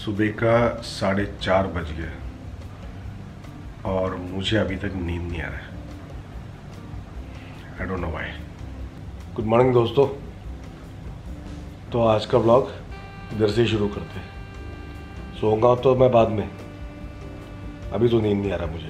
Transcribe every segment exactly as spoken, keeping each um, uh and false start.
सुबह का साढ़े चार बज गया और मुझे अभी तक नींद नहीं आ रहा है। I don't know why. Good morning दोस्तों। तो आज का व्लॉग इधर से ही शुरू करते हैं। सोऊंगा तो मैं बाद में, अभी तो नींद नहीं आ रहा मुझे।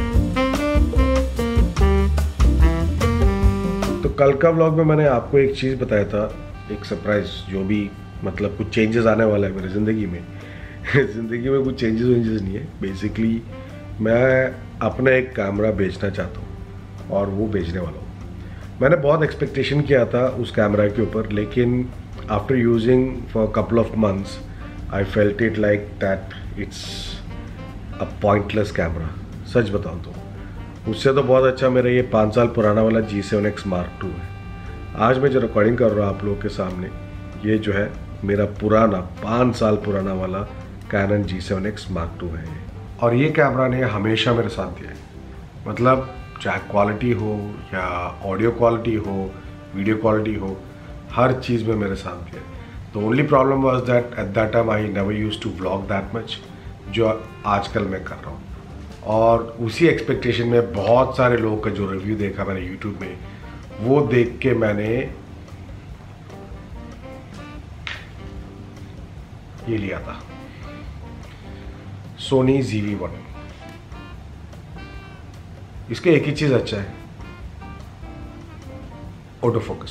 तो कल का व्लॉग में मैंने आपको एक चीज़ बताया था, एक सरप्राइज, जो भी मतलब कुछ चेंजेस आने वाला है मेरी ज़िंदगी में। ज़िंदगी में कुछ चेंजेस वेंजेस नहीं है। बेसिकली मैं अपना एक कैमरा बेचना चाहता हूँ और वो बेचने वाला हूँ। मैंने बहुत एक्सपेक्टेशन किया था उस कैमरा के ऊपर, लेकिन after using for couple of months I felt it like that it's a pointless camera. सच बताऊँ तो उससे तो बहुत अच्छा मेरा ये पाँच साल पुराना वाला G seven X mark two है। आज मैं जो रिकॉर्डिंग कर रहा हूँ आप लोगों के सामने, ये जो है मेरा पुराना पाँच साल पुराना वाला Canon G seven X mark two है। और ये कैमरा ने हमेशा मेरे साथ दिया है। मतलब चाहे क्वालिटी हो या ऑडियो क्वालिटी हो, वीडियो क्वालिटी हो, हर चीज़ में मेरे साथ दिया है। The only problem was that at that time I never used to vlog that much, जो आजकल मैं कर रहा हूँ। और उसी एक्सपेक्टेशन में बहुत सारे लोगों का जो रिव्यू देखा मैंने यूट्यूब में, वो देख के मैंने ये लिया था सोनी ज़ी वी वन। इसके एक ही चीज अच्छा है, ऑटो फोकस।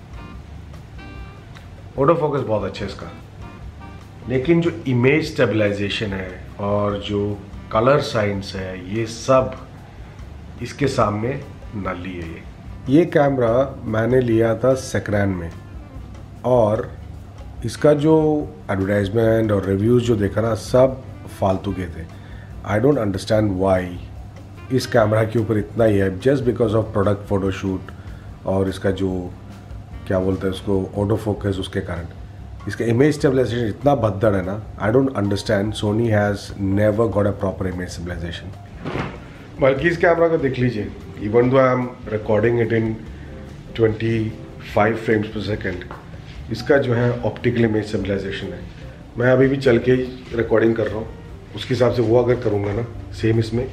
ऑटो फोकस बहुत अच्छा है इसका, लेकिन जो इमेज स्टेबलाइजेशन है और जो कलर साइंस है, ये सब इसके सामने नल्ली है। ये ये कैमरा मैंने लिया था सेकेंड हैंड में, और इसका जो एडवर्टाइजमेंट और रिव्यूज़ जो देखा ना, सब फालतू के थे। आई डोंट अंडरस्टैंड वाई इस कैमरा के ऊपर इतना ही है, just because of product photoshoot और इसका जो क्या बोलते हैं उसको, ऑटो फोकस, उसके कारण इसका इमेज स्टेबलाइजेशन इतना भद्दड़ है ना। I don't understand. Sony has never got a proper image stabilization. बल्कि इस कैमरा को देख लीजिए, even though I am recording it in twenty five frames per second, इसका जो है ऑप्टिकल इमेज स्टेबलाइजेशन है। मैं अभी भी चल के ही रिकॉर्डिंग कर रहा हूँ, उसके हिसाब से वो अगर करूँगा ना, सेम इसमें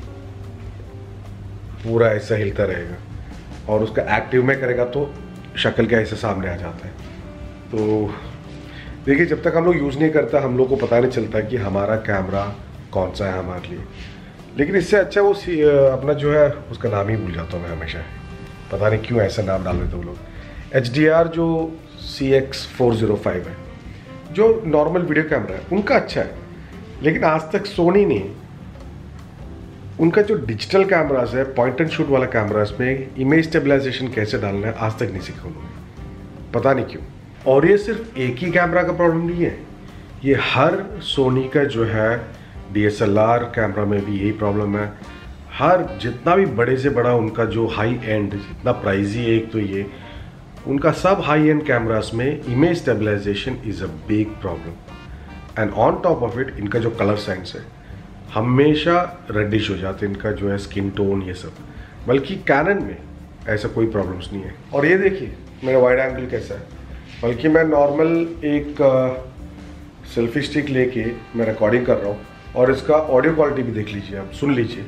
पूरा ऐसा हिलता रहेगा। और उसका एक्टिव में करेगा तो शक्ल का ऐसे सामने आ जाता है। तो देखिए, जब तक हम लोग यूज़ नहीं करता, हम लोग को पता नहीं चलता कि हमारा कैमरा कौन सा है हमारे लिए। लेकिन इससे अच्छा वो अपना जो है उसका नाम ही भूल जाता हूँ मैं हमेशा। पता नहीं क्यों ऐसा नाम डाल देते वो लोग। एच डी आर जो C X four zero five है, जो नॉर्मल वीडियो कैमरा है, उनका अच्छा है। लेकिन आज तक सोनी ने उनका जो डिजिटल कैमरास है, पॉइंट एंड शूट वाला कैमरास में इमेज स्टेबलाइजेशन कैसे डालना है, आज तक नहीं सीखा उन्होंने, पता नहीं क्यों। और ये सिर्फ एक ही कैमरा का प्रॉब्लम नहीं है, ये हर सोनी का जो है D S L R camera में भी यही प्रॉब्लम है। हर जितना भी बड़े से बड़ा उनका जो हाई एंड, जितना प्राइजी है एक तो ये, उनका सब हाई एंड कैमरास में image stabilization is a big problem. And on top of it इनका जो कलर साइंस है हमेशा रेडिश हो जाते हैं, इनका जो है स्किन टोन, ये सब। बल्कि कैनन में ऐसा कोई प्रॉब्लम्स नहीं है। और ये देखिए मेरा वाइड एंगल कैसा है। बल्कि मैं नॉर्मल एक सेल्फी स्टिक लेके मैं रिकॉर्डिंग कर रहा हूँ, और इसका ऑडियो क्वालिटी भी देख लीजिए, आप सुन लीजिए,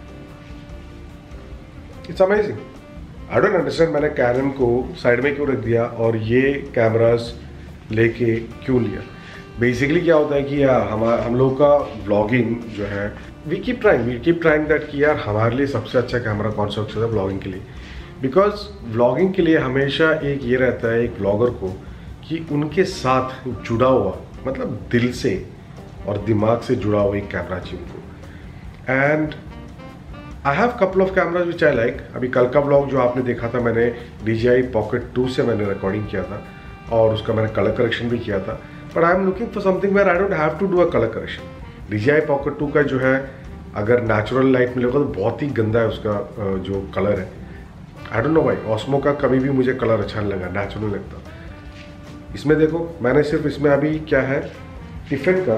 it's amazing. I don't understand मैंने कैनन को साइड में क्यों रख दिया और ये कैमरास लेके क्यों लिया। बेसिकली क्या होता है कि यार हम हम लोगों का व्लॉगिंग जो है, we keep trying we keep trying that कि यार हमारे लिए सबसे अच्छा कैमरा कौन सा है व्लॉगिंग के लिए। बिकॉज व्लॉगिंग के लिए हमेशा एक ये रहता है एक व्लॉगर को कि उनके साथ जुड़ा हुआ, मतलब दिल से और दिमाग से जुड़ा हुआ एक कैमरा चाहिए उनको। And I have couple of cameras which I like. अभी कल का व्लॉग जो आपने देखा था, मैंने D J I pocket two से मैंने रिकॉर्डिंग किया था और उसका मैंने कलर करेक्शन भी किया था। But I am looking for something where I don't have to do a colour correction. D J I pocket two का जो है, अगर नेचुरल लाइट मिलेगा तो बहुत ही गंदा है उसका जो कलर है। आई डोंट नो भाई, ऑस्मो का कभी भी मुझे कलर अच्छा नहीं लगा, नेचुरल लगता। इसमें देखो, मैंने सिर्फ इसमें अभी क्या है, टिफिन का,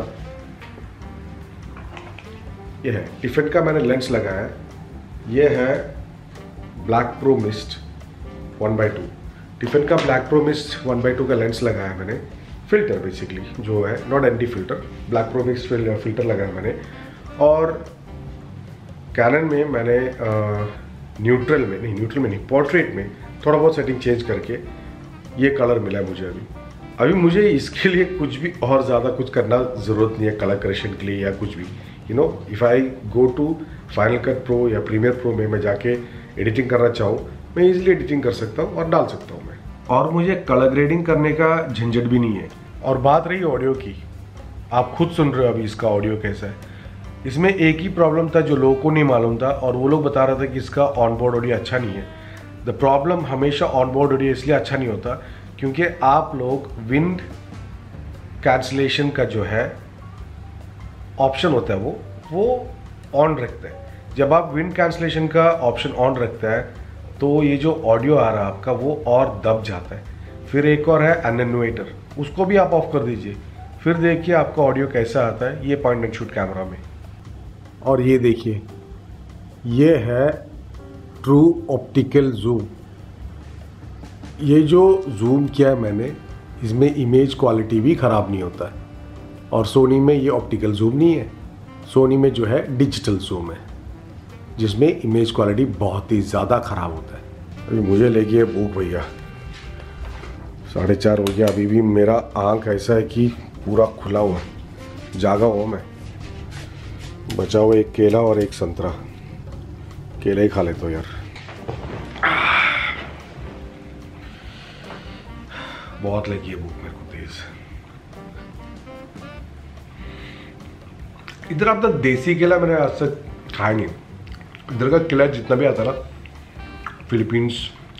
ये है टिफिन का मैंने लेंस लगाया है। ये है black pro mist one by two. Tiffen का black pro mist one by two का लेंस लगाया है मैंने। फिल्टर बेसिकली जो है, not anti filter, black pro mix filter लगाया मैंने। और कैनन में मैंने न्यूट्रल में नहीं न्यूट्रल में नहीं पोर्ट्रेट में थोड़ा बहुत सेटिंग चेंज करके ये कलर मिला है मुझे। अभी अभी मुझे इसके लिए कुछ भी और ज़्यादा कुछ करना ज़रूरत नहीं है कलर करेक्शन के लिए या कुछ भी। You know if I go to Final Cut Pro या प्रीमियर प्रो में मैं जाके एडिटिंग करना चाहूँ, मैं इजीली एडिटिंग कर सकता हूँ और डाल सकता हूँ मैं, और मुझे कलर ग्रेडिंग करने का झंझट भी नहीं है। और बात रही ऑडियो की, आप खुद सुन रहे हो अभी इसका ऑडियो कैसा है। इसमें एक ही प्रॉब्लम था जो लोगों को नहीं मालूम था, और वो लोग बता रहे थे कि इसका ऑन बोर्ड ऑडियो अच्छा नहीं है। द प्रॉब्लम हमेशा ऑन बोर्ड ऑडियो इसलिए अच्छा नहीं होता क्योंकि आप लोग विंड कैंसलेशन का जो है ऑप्शन होता है वो वो ऑन रखते हैं। जब आप विंड कैंसलेशन का ऑप्शन ऑन रखता है तो ये जो ऑडियो आ रहा है आपका वो और दब जाता है। फिर एक और है एटेन्यूएटर, उसको भी आप ऑफ कर दीजिए, फिर देखिए आपका ऑडियो कैसा आता है ये पॉइंट एंड शूट कैमरा में। और ये देखिए, ये है ट्रू ऑप्टिकल जूम। ये जो जूम किया है मैंने, इसमें इमेज क्वालिटी भी ख़राब नहीं होता है। और सोनी में ये ऑप्टिकल जूम नहीं है, सोनी में जो है डिजिटल जूम है, जिसमें इमेज क्वालिटी बहुत ही ज़्यादा ख़राब होता है। अभी मुझे लगी है भूख भैया, साढ़े चार हो गया, अभी भी मेरा आँख ऐसा है कि पूरा खुला हुआ है, जागा हुआ मैं। बचा हुआ एक केला और एक संतरा, केला ही खा लेता हूँ यार। बहुत लगी है भूख मेरे को तेज। इधर अब तक देसी केला मैंने आज तक खाया नहीं। इधर का केला जितना भी आता ना, फिलीपींस,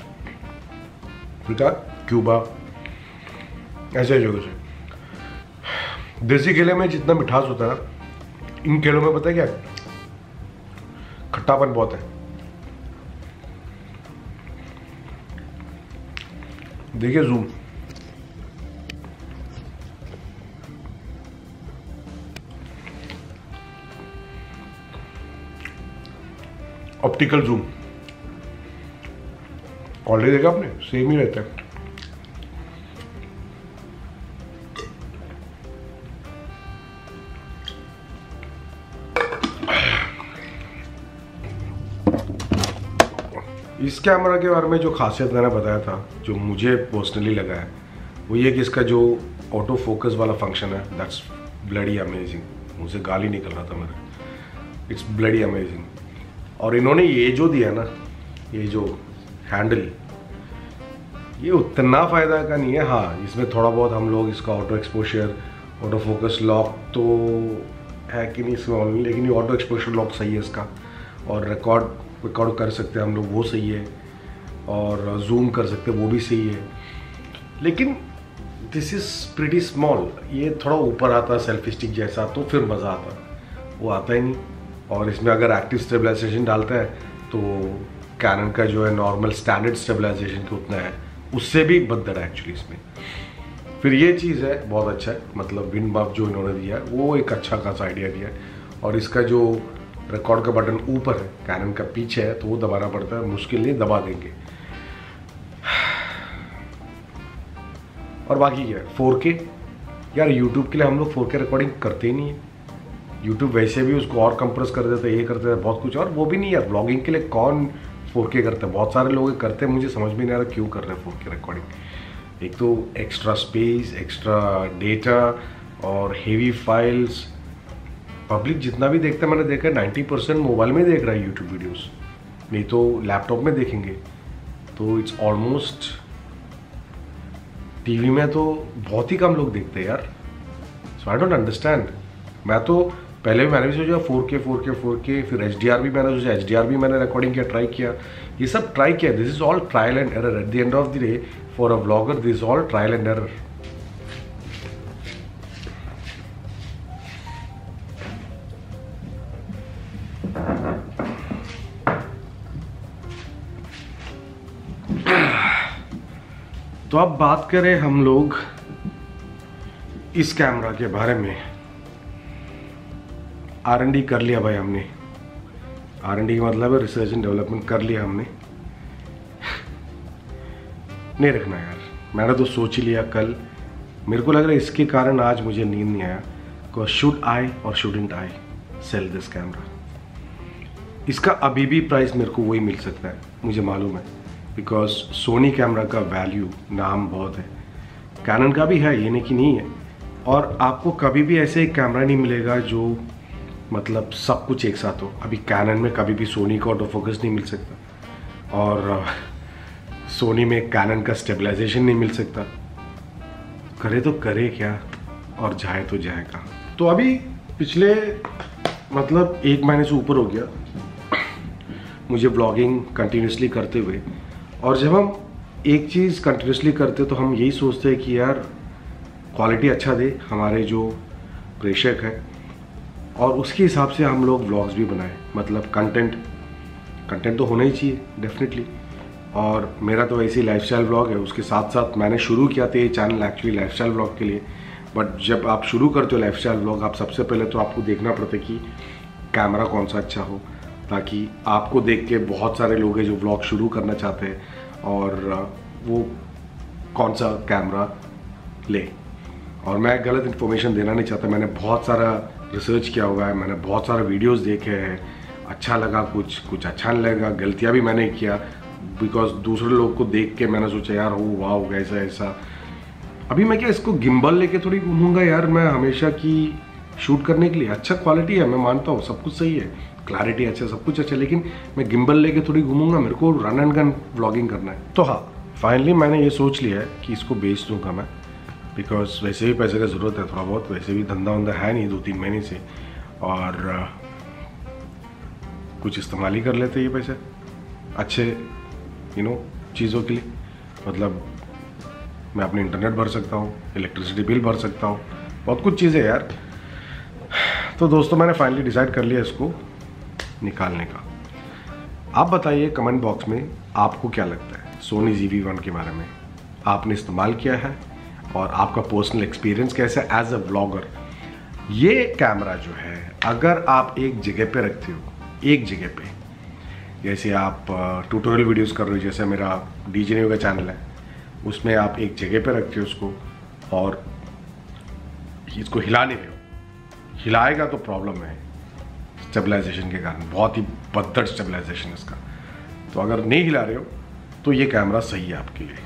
क्यूबा, ऐसे जगह से देसी केले में जितना मिठास होता है ना, इन केलों में पता है क्या, खट्टापन बहुत है। देखिए जूम, ऑप्टिकल जूम ऑलरेडी देखा आपने, सेम ही रहता है। इस कैमरा के बारे में जो खासियत मैंने बताया था, जो मुझे पर्सनली लगा है, वो ये कि इसका जो ऑटो फोकस वाला फंक्शन है, दैट्स ब्लडी अमेजिंग। मुझे गाली निकल रहा था मेरा, इट्स ब्लडी अमेजिंग। और इन्होंने ये जो दिया ना, ये जो हैंडल, ये उतना फ़ायदा का नहीं है। हाँ, इसमें थोड़ा बहुत हम लोग इसका auto exposure, auto focus lock तो है कि नहीं इसमें, लेकिन ये ऑटो एक्सपोजर लॉक सही है इसका, और रिकॉर्ड रिकॉर्ड कर सकते हैं हम लोग, वो सही है, और जूम कर सकते हैं, वो भी सही है। लेकिन दिस इज़ प्रीटी स्मॉल, ये थोड़ा ऊपर आता है सेल्फी स्टिक जैसा, तो फिर मज़ा आता, वो आता ही नहीं। और इसमें अगर एक्टिव स्टेबलाइजेशन डालता है तो कैनन का जो है नॉर्मल स्टैंडर्ड स्टेबलाइजेशन के उतना है, उससे भी बदतर है एक्चुअली इसमें। फिर ये चीज़ है, बहुत अच्छा है, मतलब विंड बफ जो इन्होंने दिया है वो एक अच्छा खासा आइडिया दिया है। और इसका जो रिकॉर्ड का बटन ऊपर है, कैनन का पीछे है, तो वो दबाना पड़ता है, मुश्किल नहीं दबा देंगे। और बाकी क्या है, फोर के, यार यूट्यूब के लिए हम लोग फोर के रिकॉर्डिंग करते ही नहीं है। यूट्यूब वैसे भी उसको और कंप्रेस कर देता है, ये करते हैं बहुत कुछ, और वो भी नहीं यार। ब्लॉगिंग के लिए कौन फोर के करता है, बहुत सारे लोग करते हैं, मुझे समझ में नहीं आ रहा क्यों कर रहे हैं फोर के रिकॉर्डिंग। एक तो एक्स्ट्रा स्पेस, एक्स्ट्रा डेटा और हेवी फाइल्स। पब्लिक जितना भी देखता है, मैंने देखा नाइन्टी परसेंट मोबाइल में देख रहा है यूट्यूब वीडियोस, नहीं तो लैपटॉप में देखेंगे, तो इट्स ऑलमोस्ट, टीवी में तो बहुत ही कम लोग देखते हैं यार। So I don't understand. मैं तो पहले भी मैंने भी सोचा फोर के फोर के फोर के, फिर एच डी आर भी मैंने सोचा, एच डी आर भी मैंने रिकॉर्डिंग किया, ट्राई किया, ये सब ट्राई किया। This is all trial and error. At the end of the day for a vlogger this is all trial and error. तो अब बात करें हम लोग इस कैमरा के बारे में। आर एन डी कर लिया भाई हमने, आर एन डी का मतलब है रिसर्च एंड डेवलपमेंट कर लिया हमने। नहीं रखना यार, मैंने तो सोच ही लिया कल मेरे को लग रहा है इसके कारण आज मुझे नींद नहीं आया कि शुड आई और shouldn't I sell this camera. इसका अभी भी प्राइस मेरे को वही मिल सकता है, मुझे मालूम है, बिकॉज सोनी कैमरा का वैल्यू नाम बहुत है, कैनन का भी है, ये नहीं कि नहीं है। और आपको कभी भी ऐसे एक कैमरा नहीं मिलेगा जो मतलब सब कुछ एक साथ हो। अभी कैनन में कभी भी सोनी का ऑटो फोकस नहीं मिल सकता, और सोनी में कैनन का स्टेबलाइजेशन नहीं मिल सकता। करे तो करे क्या, और जाए तो जाए कहाँ। तो अभी पिछले मतलब एक महीने से ऊपर हो गया मुझे ब्लॉगिंग कंटिन्यूसली करते हुए, और जब हम एक चीज़ कंटिन्यूसली करते तो हम यही सोचते हैं कि यार क्वालिटी अच्छा दे हमारे जो प्रेक्षक है, और उसके हिसाब से हम लोग व्लॉग्स भी बनाएं। मतलब कंटेंट कंटेंट तो होना ही चाहिए डेफिनेटली। और मेरा तो ऐसे ही लाइफस्टाइल व्लॉग है, उसके साथ साथ मैंने शुरू किया था ये चैनल एक्चुअली लाइफस्टाइल व्लॉग के लिए। बट जब आप शुरू करते हो लाइफस्टाइल व्लॉग, आप सबसे पहले तो आपको देखना पड़ता है कि कैमरा कौन सा अच्छा हो, ताकि आपको देख के बहुत सारे लोग हैं जो व्लॉग शुरू करना चाहते हैं और वो कौन सा कैमरा ले। और मैं गलत इन्फॉर्मेशन देना नहीं चाहता, मैंने बहुत सारा रिसर्च किया हुआ है, मैंने बहुत सारे वीडियोस देखे हैं, अच्छा लगा कुछ, कुछ अच्छा नहीं लगा, गलतियाँ भी मैंने किया, बिकॉज दूसरे लोग को देख के मैंने सोचा यार हो वाह ऐसा ऐसा। अभी मैं क्या इसको गिम्बल लेके थोड़ी घूमूंगा यार, मैं हमेशा की शूट करने के लिए अच्छा क्वालिटी है, मैं मानता हूँ सब कुछ सही है, क्लैरिटी अच्छा, सब कुछ अच्छा, लेकिन मैं गिम्बल लेके थोड़ी घूमूंगा, मेरे को रन एंड गन व्लॉगिंग करना है। तो हाँ, फाइनली मैंने ये सोच लिया है कि इसको बेच दूंगा मैं, बिकॉज वैसे भी पैसे का ज़रूरत है थोड़ा बहुत, वैसे भी धंधा वंधा है नहीं दो तीन महीने से, और कुछ इस्तेमाल ही कर लेते ये पैसे अच्छे यू नो चीज़ों के लिए। मतलब मैं अपने इंटरनेट भर सकता हूँ, इलेक्ट्रिसिटी बिल भर सकता हूँ, बहुत कुछ चीज़ें यार। तो दोस्तों मैंने फाइनली डिसाइड कर लिया इसको निकालने का। आप बताइए कमेंट बॉक्स में आपको क्या लगता है सोनी ज़ी वी वन के बारे में, आपने इस्तेमाल किया है और आपका पर्सनल एक्सपीरियंस कैसा है एज अ ब्लॉगर। ये कैमरा जो है अगर आप एक जगह पे रखते हो, एक जगह पे, जैसे आप ट्यूटोरियल वीडियोस कर रहे हो, जैसे मेरा डीजे का चैनल है, उसमें आप एक जगह पे रखते हो उसको और इसको हिला नहीं रहे हो, हिलाएगा तो प्रॉब्लम है स्टेबलाइजेशन के कारण, बहुत ही बदतर स्टेबलाइजेशन इसका। तो अगर नहीं हिला रहे हो तो ये कैमरा सही है आपके लिए।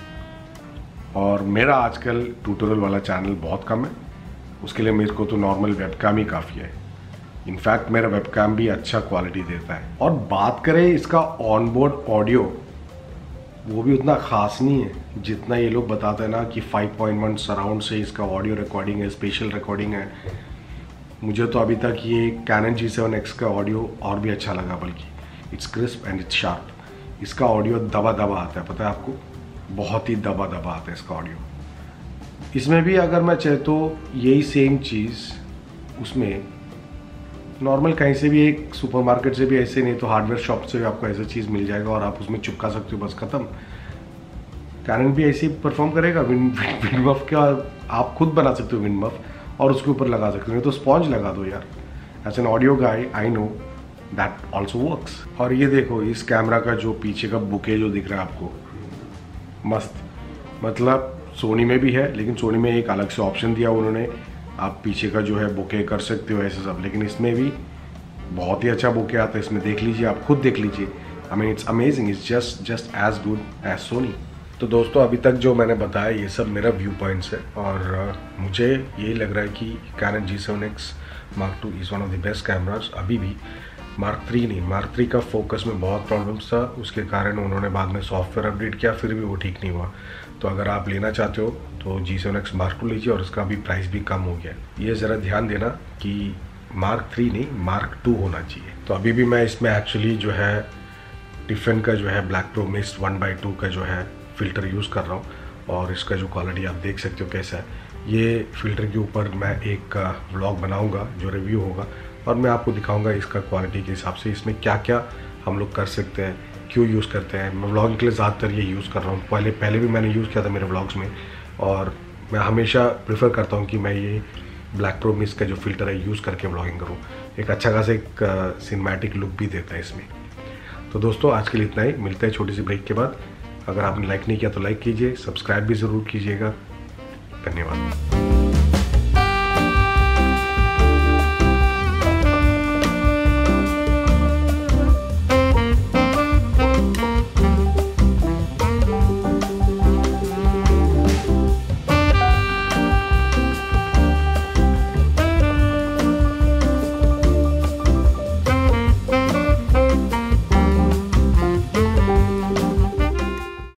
और मेरा आजकल ट्यूटोरियल वाला चैनल बहुत कम है, उसके लिए मेरे को तो नॉर्मल वेबकैम ही काफ़ी है। इनफैक्ट मेरा वेबकैम भी अच्छा क्वालिटी देता है। और बात करें इसका ऑनबोर्ड ऑडियो, वो भी उतना ख़ास नहीं है जितना ये लोग बताते हैं ना कि फाइव पॉइंट वन सराउंड से इसका ऑडियो रिकॉर्डिंग है, स्पेशल रिकॉर्डिंग है। मुझे तो अभी तक ये कैनन जी सेवन एक्स का ऑडियो और भी अच्छा लगा, बल्कि it's crisp and it's sharp. इसका ऑडियो दबा दबा आता है, पता है आपको, बहुत ही दबा दबा आता है इसका ऑडियो। इसमें भी अगर मैं चाहे तो यही सेम चीज़ उसमें नॉर्मल कहीं से भी, एक सुपरमार्केट से भी ऐसे, नहीं तो हार्डवेयर शॉप से भी आपको ऐसा चीज़ मिल जाएगा और आप उसमें चिपका सकते हो, बस खत्म। कैनन भी ऐसे ही परफॉर्म करेगा। विंड विंड मफ का आप खुद बना सकते हो, विंड मफ, और उसके ऊपर लगा सकते हो, तो स्पॉन्ज लगा दो यार। As an audio guy I know that also works. और ये देखो इस कैमरा का जो पीछे का बुके जो दिख रहा है आपको, मस्त, मतलब सोनी में भी है, लेकिन सोनी में एक अलग से ऑप्शन दिया उन्होंने, आप पीछे का जो है बुके कर सकते हो ऐसे सब, लेकिन इसमें भी बहुत ही अच्छा बुके आता है। इसमें देख लीजिए, आप खुद देख लीजिए, I mean it's amazing, it's just just as good as Sony. तो दोस्तों अभी तक जो मैंने बताया ये सब मेरा व्यू पॉइंट्स है, और uh, मुझे यही लग रहा है कि Canon G seven X mark two is one of the best cameras अभी भी। मार्क थ्री नहीं, मार्क थ्री का फोकस में बहुत प्रॉब्लम्स था, उसके कारण उन्होंने बाद में सॉफ्टवेयर अपडेट किया, फिर भी वो ठीक नहीं हुआ। तो अगर आप लेना चाहते हो तो G seven X mark two लीजिए, और इसका भी प्राइस भी कम हो गया। ये ज़रा ध्यान देना कि मार्क थ्री नहीं मार्क टू होना चाहिए। तो अभी भी मैं इसमें एक्चुअली जो है टिफिन का जो है black pro mist one by two का जो है फ़िल्टर यूज़ कर रहा हूँ, और इसका जो क्वालिटी आप देख सकते हो कैसा है। ये फ़िल्टर के ऊपर मैं एक व्लॉग बनाऊँगा जो रिव्यू होगा, और मैं आपको दिखाऊँगा इसका क्वालिटी के हिसाब से इसमें क्या क्या हम लोग कर सकते हैं, क्यों यूज़ करते हैं। मैं व्लॉगिंग के लिए ज़्यादातर ये यूज़ कर रहा हूँ, पहले पहले भी मैंने यूज़ किया था मेरे व्लॉग्स में, और मैं हमेशा प्रेफर करता हूँ कि मैं ये ब्लैक प्रो मिस्ट का जो फ़िल्टर है यूज़ करके व्लॉगिंग करूँ। एक अच्छा खासा एक सिनेमैटिक लुक भी देता है इसमें। तो दोस्तों आज के लिए इतना ही, मिलता है छोटी सी ब्रेक के बाद। अगर आपने लाइक नहीं किया तो लाइक कीजिए, सब्सक्राइब भी ज़रूर कीजिएगा। धन्यवाद।